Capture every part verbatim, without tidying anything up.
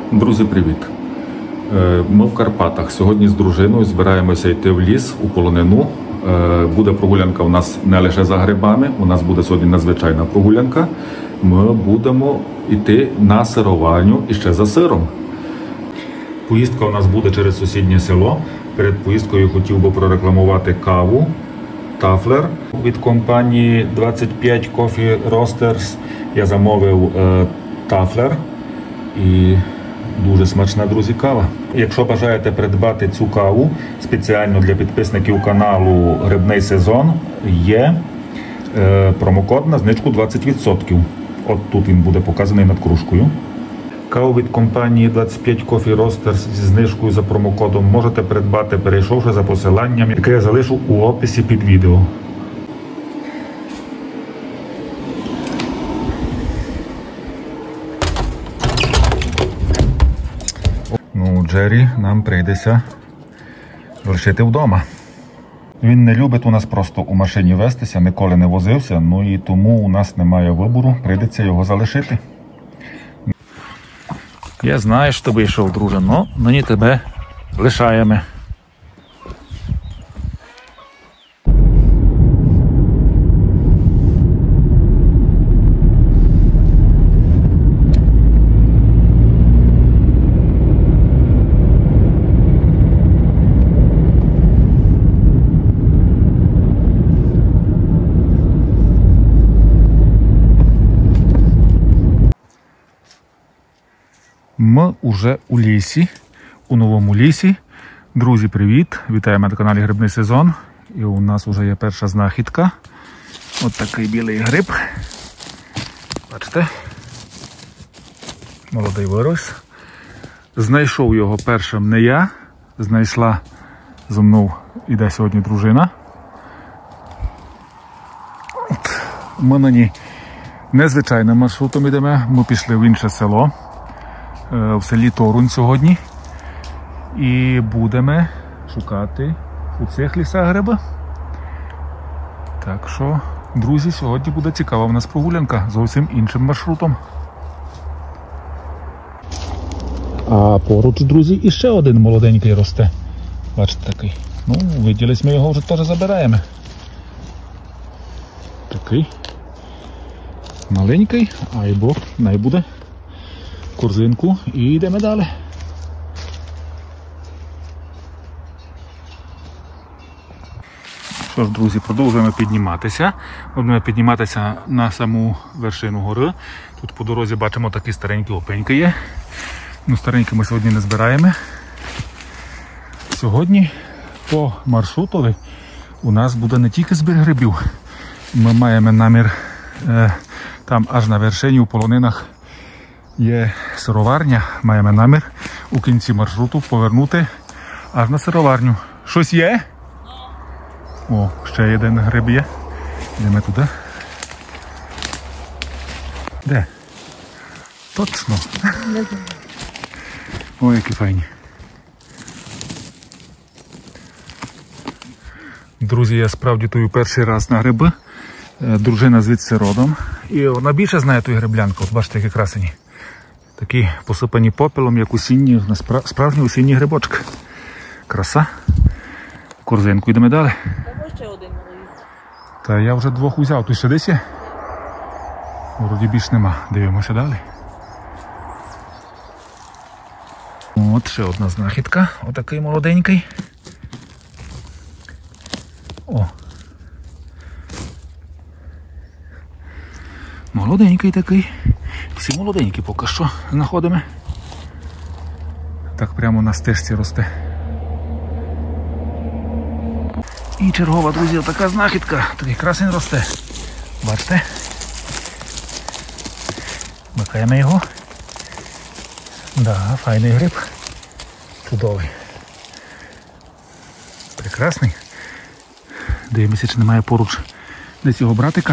Друзі, привіт! Ми в Карпатах. Сьогодні з дружиною збираємося йти в ліс у полонину. Буде прогулянка у нас не лише за грибами, у нас буде сьогодні надзвичайна прогулянка. Ми будемо йти на сироварню і ще за сиром. Поїздка у нас буде через сусіднє село. Перед поїздкою хотів би прорекламувати каву Тафлер від компанії двадцять п'ять Coffee Roasters. Я замовив е, Тафлер і дуже смачна, друзі, кава. Якщо бажаєте придбати цю каву спеціально для підписників каналу Грибний сезон, є е, промокод на знижку двадцять відсотків. От тут він буде показаний над кружкою. Каву від компанії двадцять п'ять Coffee Roasters зі знижкою за промокодом можете придбати, перейшовши за посиланням, яке я залишу у описі під відео. Ну, Джері нам прийдеться лишити вдома. Він не любить у нас просто у машині вестися, ніколи не возився, ну і тому у нас немає вибору, прийдеться його залишити. Я знаю, що ти вийшов, друже, але нині тебе лишаємо. Ми вже у лісі, у новому лісі. Друзі, привіт! Вітаємо на каналі Грибний сезон. І у нас вже є перша знахідка. Ось такий білий гриб. Бачите? Молодий вирос. Знайшов його першим не я. Знайшла зі мною, іде сьогодні дружина. От. Ми на ній незвичайним маршрутом йдемо. Ми пішли в інше село. В селі Торунь сьогодні. І будемо шукати у цих лісах гриби. Так що, друзі, сьогодні буде цікава в нас прогулянка зовсім іншим маршрутом. А поруч, друзі, іще один молоденький росте. Бачите, такий. Ну, виділись, ми його вже теж забираємо. Такий. Маленький, айбо, най буде. Корзинку і йдемо далі. Що ж, друзі, продовжуємо підніматися. Будемо підніматися на саму вершину гори. Тут по дорозі бачимо такі старенькі опеньки є. Ну, старенькі ми сьогодні не збираємо. Сьогодні по маршрутові у нас буде не тільки збір грибів. Ми маємо намір е, там аж на вершині у полонинах є сироварня, маємо намір у кінці маршруту повернути аж на сироварню. Щось є? О, ще один гриб є. Йдемо туди. Де? Точно. Ой, які файні. Друзі, я справді тую перший раз на гриби. Дружина звідси родом. І вона більше знає ту гриблянку. От бачите, які красені. Такі посипані попелом, як осінні, справжні осінні грибочки. Краса. Корзинку йдемо далі. Та ще один малий. Та я вже двох узяв. Тут ще десь є? Вроді більш нема. Дивимося далі. От ще одна знахідка. Отакий молоденький. О. Молоденький такий. Всі молоденькі поки що знаходимо. Так прямо на стежці росте. І чергова, друзі, така знахідка. Такий красень росте. Бачите? Вмикаємо його. Да, файний гриб. Чудовий. Прекрасний. Дивимося, чи немає поруч десь його братика.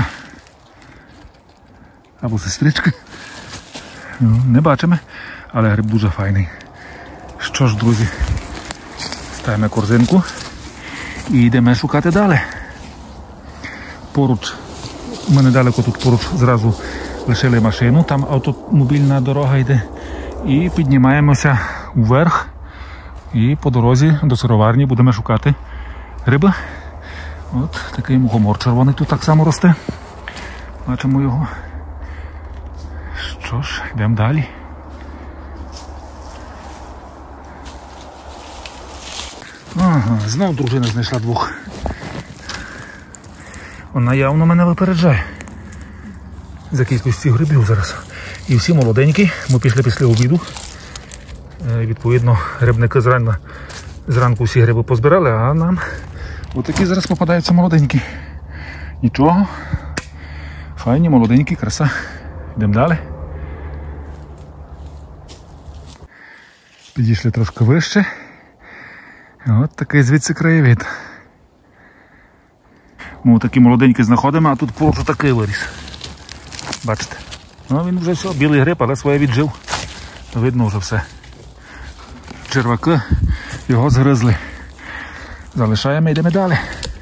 Або сестрички. Ну, не бачимо, але гриб дуже файний. Що ж, друзі, ставимо корзинку і йдемо шукати далі. Поруч, ми недалеко тут поруч зразу лишили машину, там автомобільна дорога йде. І піднімаємося вверх. І по дорозі до сироварні будемо шукати риби. От такий мухомор червоний тут так само росте. Бачимо його. Що ж, йдемо далі. Ага, знов дружина знайшла двох. Вона явно мене випереджає за кількістю грибів зараз. І всі молоденькі. Ми пішли після обіду. Відповідно, рибники зранку, зранку всі гриби позбирали, а нам отакі зараз попадаються молоденькі. Нічого. Файні, молоденькі, краса. Йдемо далі. Підійшли трошки вище. От такий звідси краєвид. Ми такі молоденькі знаходимо, а тут поруч такий виріс. Бачите? Ну він вже все, білий гриб, але своє віджив. Видно вже все. Черваки його згризли. Залишаємо і йдемо далі.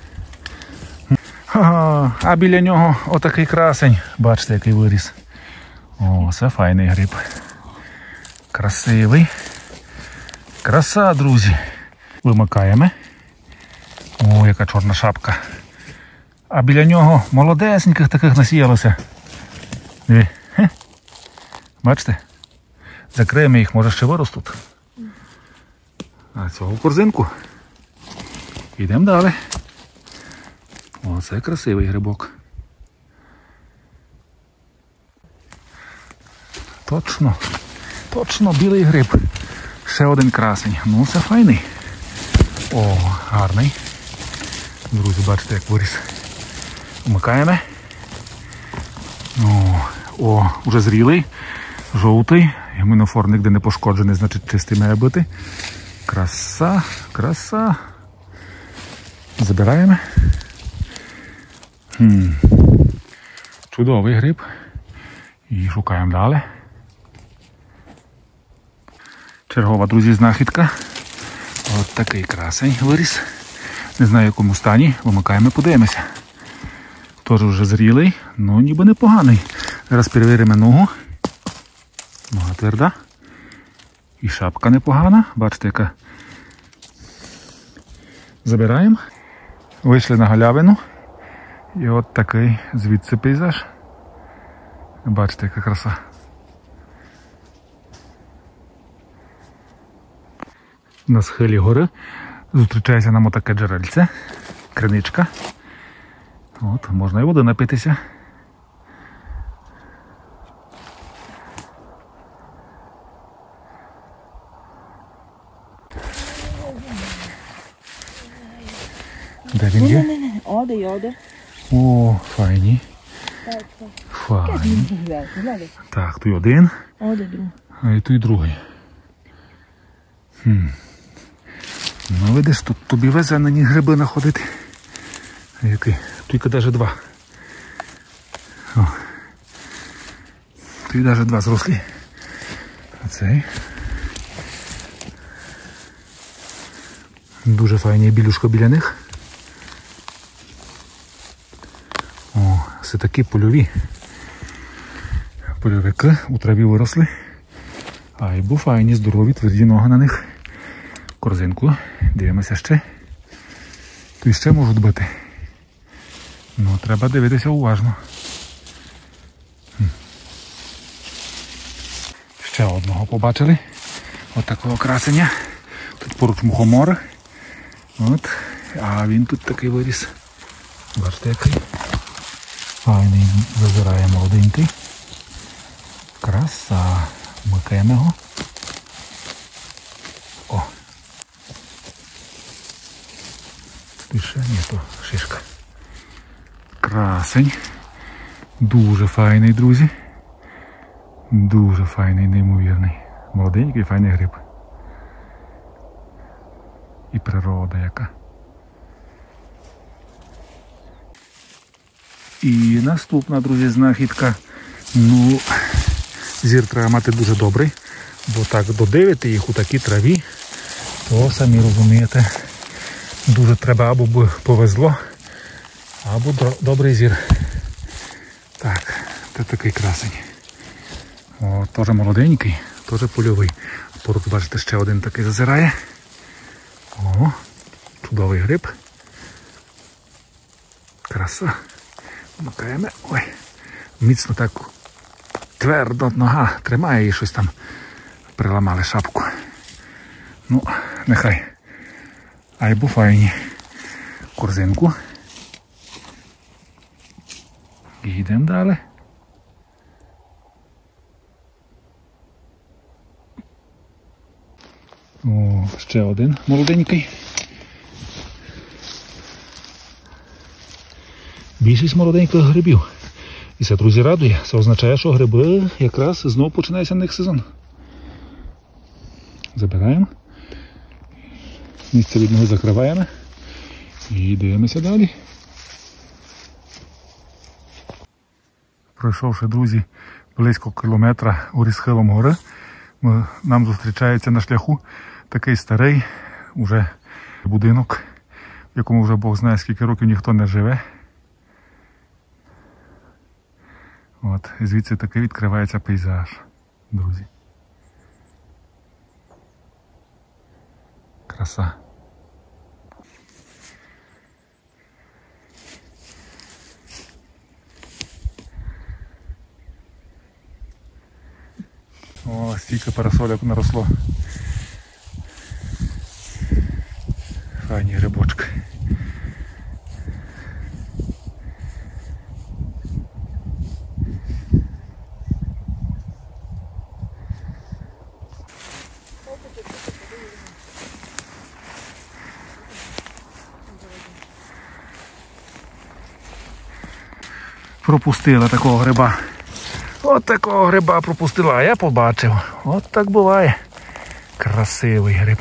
Ага, а біля нього отакий красень. Бачите, який виріс. О, це файний гриб. Красивий. Краса, друзі. Вимикаємо. О, яка чорна шапка. А біля нього молодесеньких таких насіялося. Диви. Хе. Бачите? Закриємо їх, може ще виростуть. А цього в корзинку. Йдемо далі. О, це красивий грибок. Точно. Точно білий гриб. Ще один красень. Ну, це файний. О, гарний. Друзі, бачите, як виріс. Вмикаємо. О, о, вже зрілий. Жовтий. Гемінофор ніде не пошкоджений, значить чистий має бути. Краса, краса. Забираємо. Хм. Чудовий гриб. І шукаємо далі. Чергова, друзі, знахідка. От такий красень виріс. Не знаю, в якому стані. Вимикаємо, подивимося. Теж вже зрілий, ну ніби непоганий. Зараз перевіримо ногу. Нога тверда. І шапка непогана. Бачите, яка. Забираємо. Вийшли на галявину. І от такий звідси пейзаж. Бачите, яка краса. На схилі гори зустрічається нам отаке джерельце. Криничка. От, можна і води напитися. Де він є? О, файні. Файні. Так, тут один. А і тут другий. Хм. Ну, видиш, тут тобі везе на них гриби знаходити. Який? Тільки навіть два. О. Тут навіть два зрослі. А цей. Дуже файні білюшка біля них. О, це такі польові. Польовики у траві виросли. Ай, бо файні, здорові, тверді ноги на них. Корзинку. Дивимося ще. Тут ще можуть бути. Ну, треба дивитися уважно. Хм. Ще одного побачили. От такого красення. Тут поруч мухомор. От. А він тут такий виріс. Бачите, який. Файний, зазирає молоденький. Краса. Вмикаємо його. О. Тут ще ні, то шишка. Красень. Дуже файний, друзі. Дуже файний, неймовірний. Молоденький, файний гриб. І природа яка. І наступна, друзі, знахідка. Ну, зір треба мати дуже добрий, бо так додивити їх у такій траві, то самі розумієте, дуже треба або повезло, або добрий зір. Так, це такий красень. О, теж молоденький, теж теж польовий. Поруч, бачите, ще один такий зазирає. О, чудовий гриб. Краса. Макаємо. Ой, міцно так твердо нога тримає і щось там приламали шапку. Ну, нехай. Айбу файні. Корзинку. І йдемо далі. О, ще один молоденький. Більшість молоденьких грибів. І це, друзі, радує. Це означає, що гриби якраз знову починається на них сезон. Забираємо. Місце від ноги закриваємо. І дивимося далі. Пройшовши, друзі, близько кілометра у схилом гори, нам зустрічається на шляху такий старий уже будинок, в якому вже Бог знає скільки років ніхто не живе. От, і звідси таки відкривається пейзаж, друзі. Краса. О, стільки парасоляк наросло. Файні грибочки. Пропустила такого гриба. От такого гриба пропустила, а я побачив. От так буває. Красивий гриб.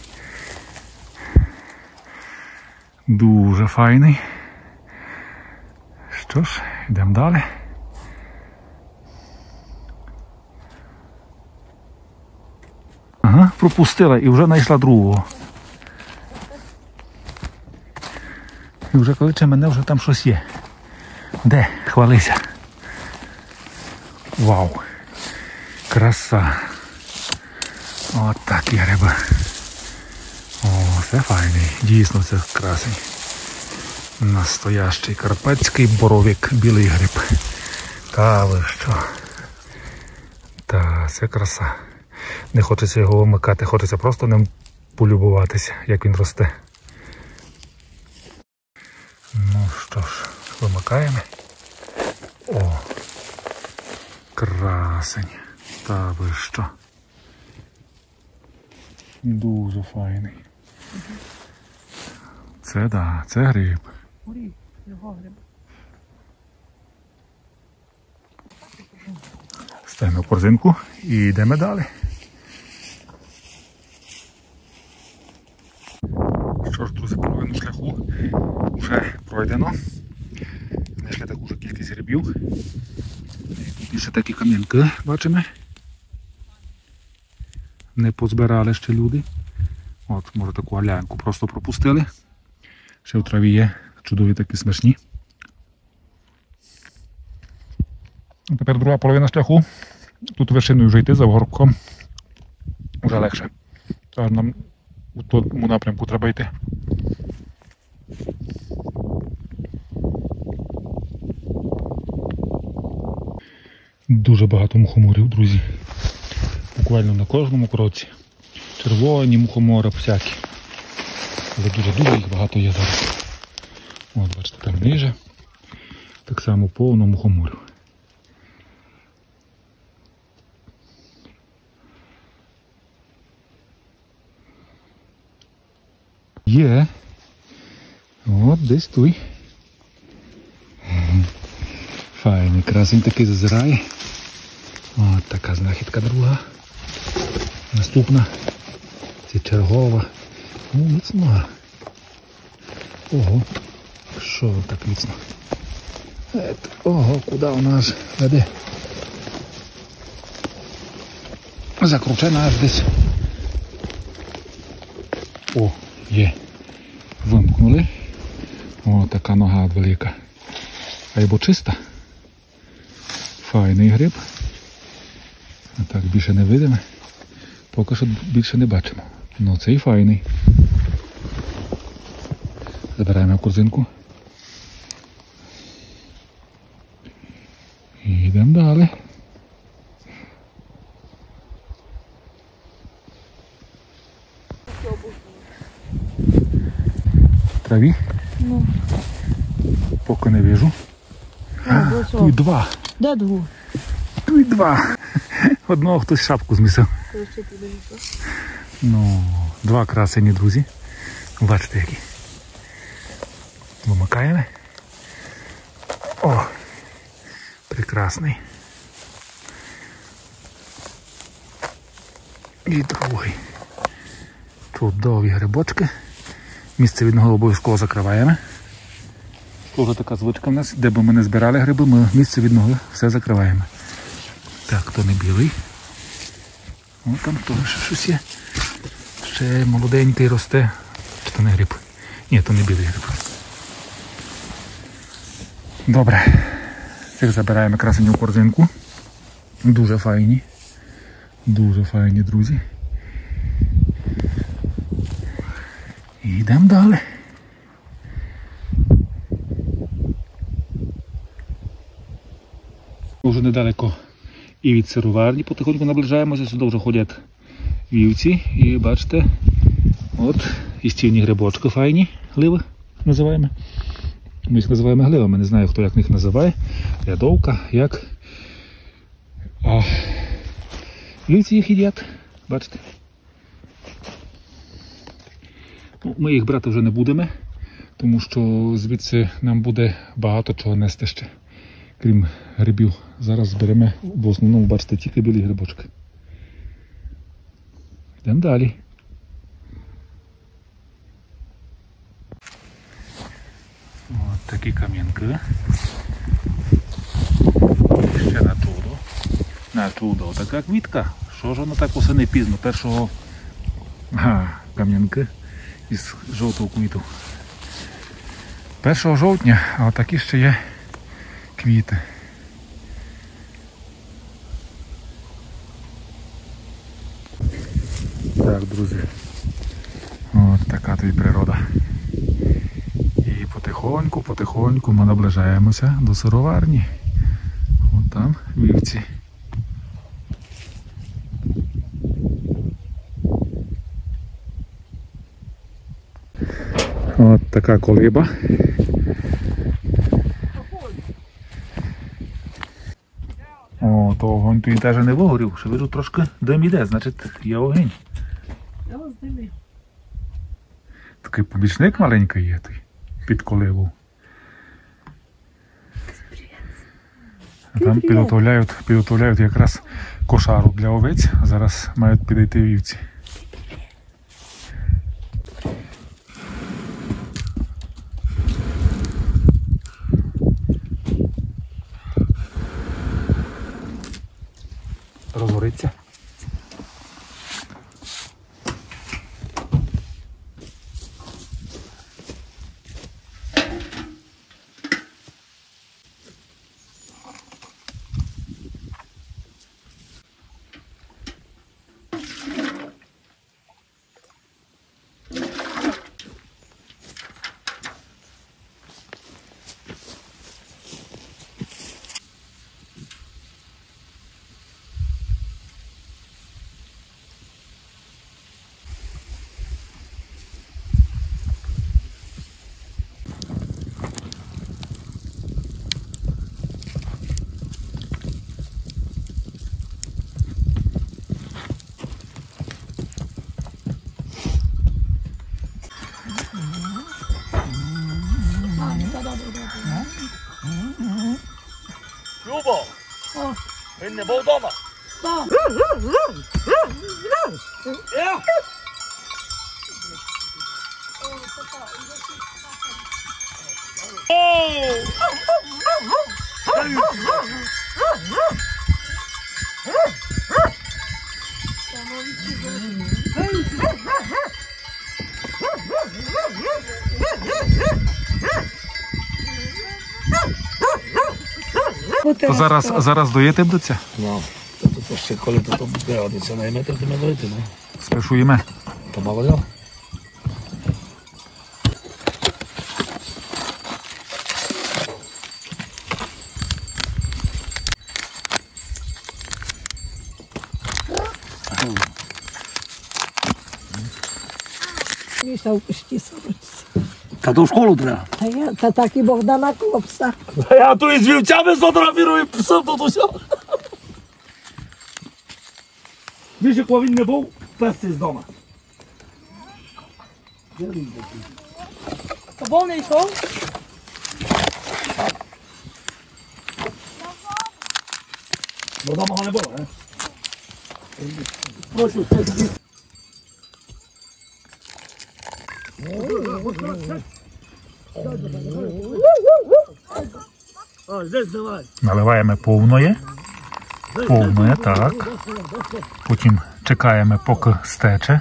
Дуже файний. Що ж, йдемо далі. Ага, пропустила і вже знайшла другого. І вже кличе мене, вже там щось є. Де? Хвалися. Вау! Краса! От такі гриби. О, це файний. Дійсно, це красний. Настоящий карпатський боровик, білий гриб. Та ви що? Та, це краса. Не хочеться його вимикати, хочеться просто ним полюбуватися, як він росте. Ну що ж, вимикаємо. О! Красень. Та ви що? Дуже файний. Це да, це гриб. Його гриб. Ставимо в корзинку і йдемо далі. Що ж, друзі, половину шляху вже пройдено. Знайшли таку ж кількість грибів. Тут ще такі кам'янки, бачимо. Не позбирали ще люди. От, може таку алянку просто пропустили. Ще в траві є чудові такі смачні. А тепер друга половина шляху. Тут вершиною вже йти за горбком. Вже легше. Тож нам у тому напрямку треба йти. Дуже багато мухоморів, друзі. Буквально на кожному кроці. Червоні мухомори всякі. Але дуже-дуже їх багато є зараз. От, бачите, там ниже. Так само повно мухоморів. Є. От десь той. Файний, красень такий зазирає. От така знахідка друга. Наступна. Це чергова. Ну, міцно. Ого. Що так міцно? Ет, ого, куди вона аж веде? Закручена аж десь. О, є. Вимкнули. О, така нога велика. Айбо чиста. Файний гриб. А так більше не видимо. Поки що більше не бачимо. Ну цей файний. Забираємо в корзинку. І йдемо далі. Траві? Ну, Поки не вижу. а, Тут два. де дву? Тут два. Одного хтось шапку змісив. Ну, два красені, друзі. Бачите, які. Вимикаємо. О, прекрасний. І другий. Чудові грибочки. Місце від нього обов'язково закриваємо. Це вже така звичка в нас, де б ми не збирали гриби, ми місце від ноги все закриваємо. Так, то не білий. О, там теж ще щось є. Ще молоденький росте. Чи то не гриб? Ні, то не білий гриб. Добре. Цих забираємо красені в корзинку. Дуже файні. Дуже файні, друзі. І йдемо далі. Уже недалеко і від сироварні потихоньку наближаємося. Сюди вже ходять вівці. І бачите, от і стільні грибочки файні, гливи називаємо. Ми їх називаємо гливами, не знаю, хто як їх називає. Рядовка, як. А вівці їх їдять, бачите. Ну, ми їх брати вже не будемо, тому що звідси нам буде багато чого нести ще, крім грибів. Зараз зберемо, в основному, бачите, тільки білі грибочки. Йдемо далі. Ось такі кам'янки. Ще на чудо. На чудо. Така квітка. Що ж воно так восени пізно? Першого ага, кам'янки із жовтого квіту. першого жовтня, а отакі ще є квіти. Так, друзі, от така тобі природа. І потихоньку, потихоньку ми наближаємося до сироварні. От там вівці. От така колиба. О, то огонь тут теж не вигорів, що вижу трошки дим іде, значить є огонь. Я вас дивлю. Такий побічник маленький є той, під коливу. А там підготовляють, підготовляють якраз кошару для овець, зараз мають підійти вівці. Розгориться. Любо, він не був вдома. Так. Є? То зараз, зараз доїти будуться? Ну, То ще коли ти там пригодиться на метр, ти мене дойти, не? Спершу їме. То мало його? Міша в пішті садиться. Та то в школу треба. Та я, та так і Богдана Клопса. Я тут із вівцями сфотографірую, писав тут усе. Більше, як він не був, пес з дома. То був не йшов? Бо дома його не було, не? Прошу, все таки. О, здесь давай. Наливаємо повної. Повної, так. Потім чекаємо, поки стече.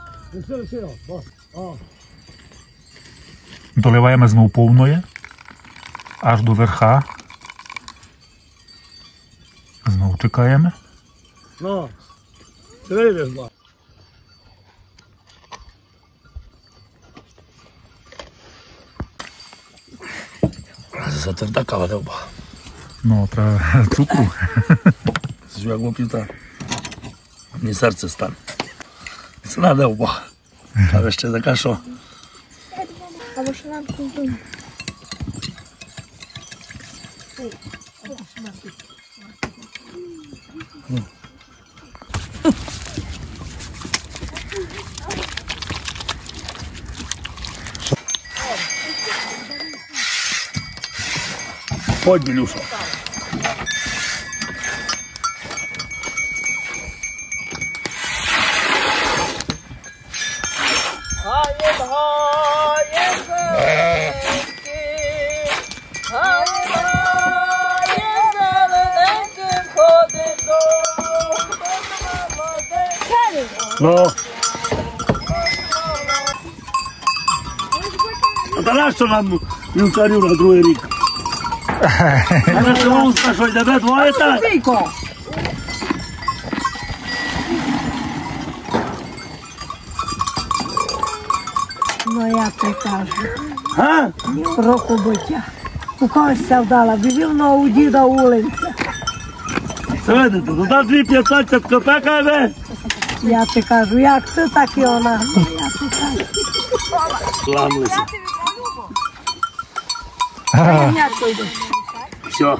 Доливаємо знову повної. Аж до верха. Знову чекаємо. Ну, ти вийдеш, ба. Це тверда кава, не ба. Ну, треба цукру. Це як вип'юта. Мені серце стане. Це не ба. Але ще така, що... Або що нам купимо. Ходь, Білюша. Ну. А та нащо нам вівцарю на другий рік? А нащо вовка, що йде двоє так? Віко! Ну я ти кажу. А? Року биття. У когось ся вдала, бівів на у діда улиця. Це видите, туди дві п'ятнадцять копека йде. Я ти кажу, як ти, так і вона. Ну, я ти кажу. Ламлися. Ганятко йде. Все.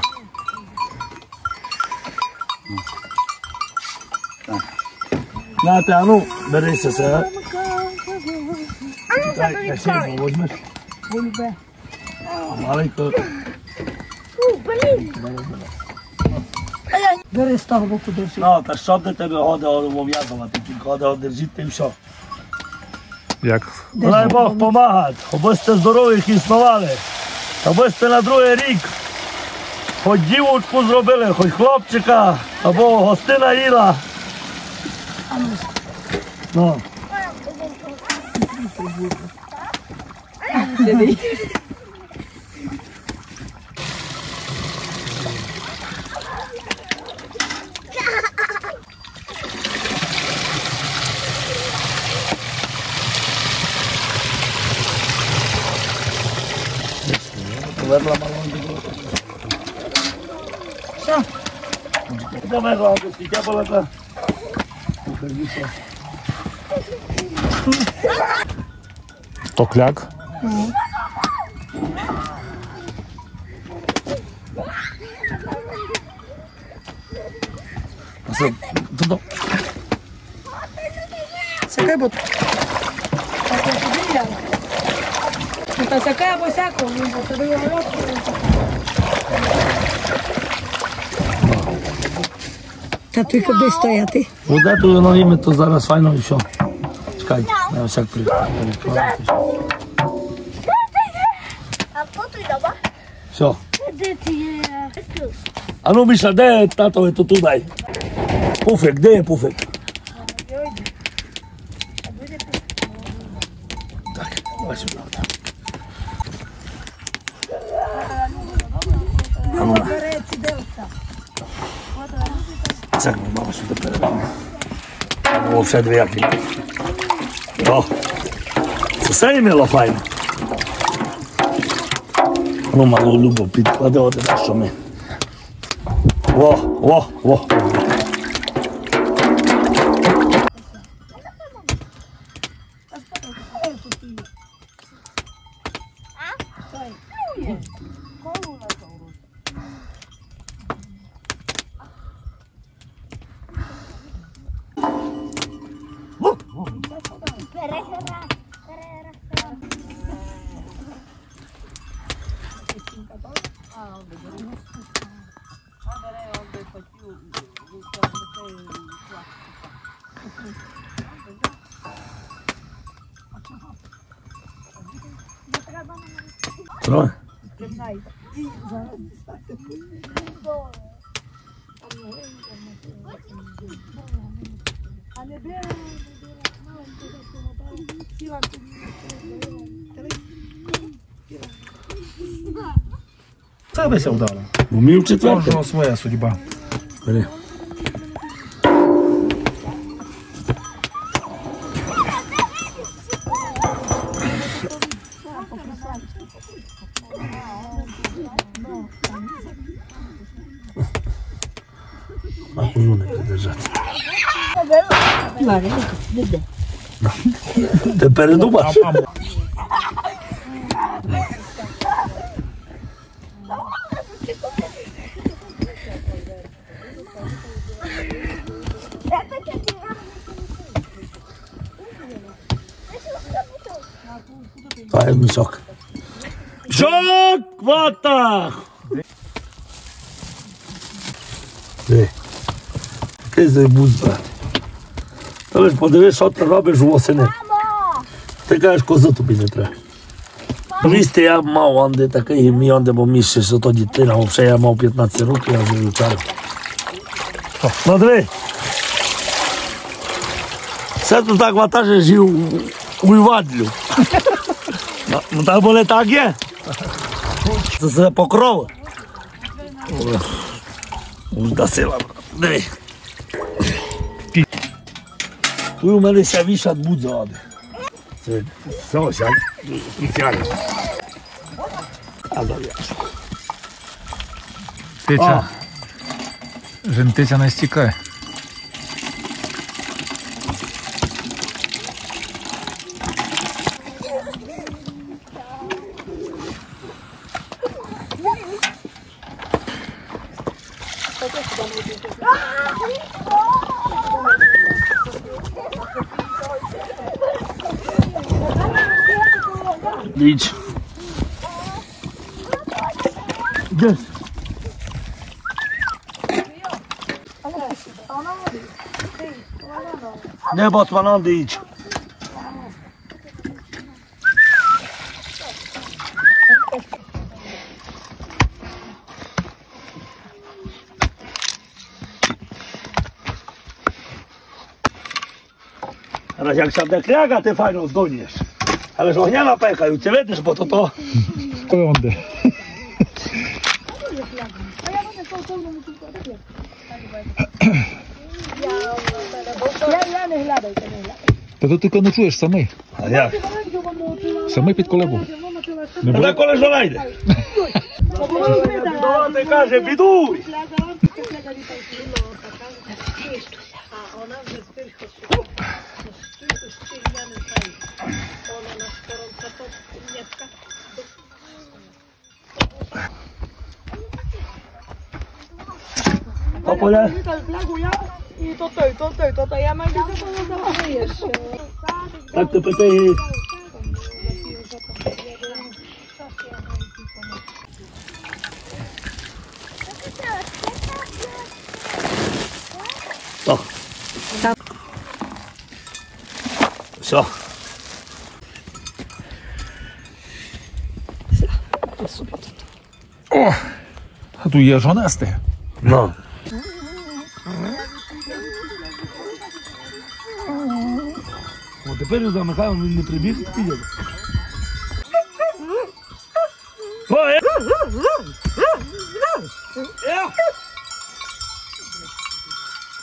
Нате, а ну, берися це. Так, я ще його возьмеш. Бульбе. Маленько. Бери з того боку держи. Ну, та що до тебе годи ув'язувати, тільки годи одержити і все. Як? Дай Бог помагати, аби сте здорові існували, аби сте на другий рік хоч дівочку зробили, хоч хлопчика, або гостина їла. Ну. Verla malonga. Що? Давай ладно, я була. Токляк. Все, туди. Чекай, бо... Так я тобі взяла. Ну, та чекай або всякого, ну, бо тобі його лодку. Та ти куди стояти? Вода тут новими, то зараз файно і все. Чекай, я всяк приїхав. А тут і дома? Все. Де ти є? А ну, Міша, де татове то туди? Пуфик, де є пуфик? Так, давай сюди. Ну, береться, де оста. Це ми мало сюди передамо. О, все двоякі. О, це все мило файно. Ну, малу любов підкладе один, що ми. О, о, о. Трой. Це би ся вдало. Умів четверте. Кожного своя судьба. Бери. А кому не придержати? Ти передумав? Дай мішок. Мішок, вата! Диви. Який зайбуз, брат. Та лиш подивись, що ти робиш восени. Ти кажеш, козу тобі не треба. Вісти я мав, онде такий, мій онде, бо мій ще, що то дитина, взагалі я мав п'ятнадцять років, я вже вивчав. Ну, диви. Все тут так ватаже жив у Івадлю. Ну так бо не так є. Це все покров. Ужда сила, брат. Диви. Тут у мене ся вішать будзоди. Це все, ся спеціально. А зав'яжу. Тиця. Жентиця не стікає. Діч. Гес. Ne batmanan değil. Ale jak się dekliaga, ty fajną zdolniesz. Ale że ognia napękają, ty wiesz, bo to to... Онде. Та то ти ночуєш самий. A jak? Самий під колебу. Не No буде? na koleżona idę. No, ty każe, biduj! To pole? I to to, to to, to to ja mam widzę, to nie załadujesz. Tak to pytaj. O. Все. О! А тут є жонести. No. О, тепер я замикаю, він не прибіг, піде. О, е! Е!